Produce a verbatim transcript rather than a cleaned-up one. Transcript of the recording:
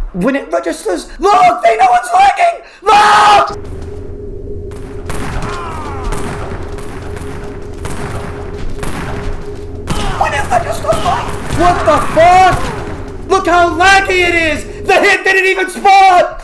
When it registers, look, they know it's lagging! Look! When it registers, what the fuck? Look how laggy it is! The hit didn't even spawn!